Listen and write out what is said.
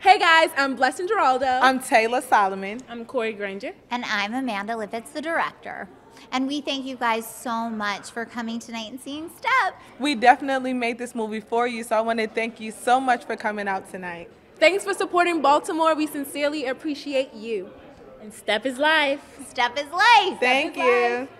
Hey guys, I'm Blessin Giraldo. I'm Taylor Solomon. I'm Cori Grainger. And I'm Amanda Lipitz, the director. And we thank you guys so much for coming tonight and seeing Step. We definitely made this movie for you, so I want to thank you so much for coming out tonight. Thanks for supporting Baltimore. We sincerely appreciate you. And Step is life. Step is life. Thank you.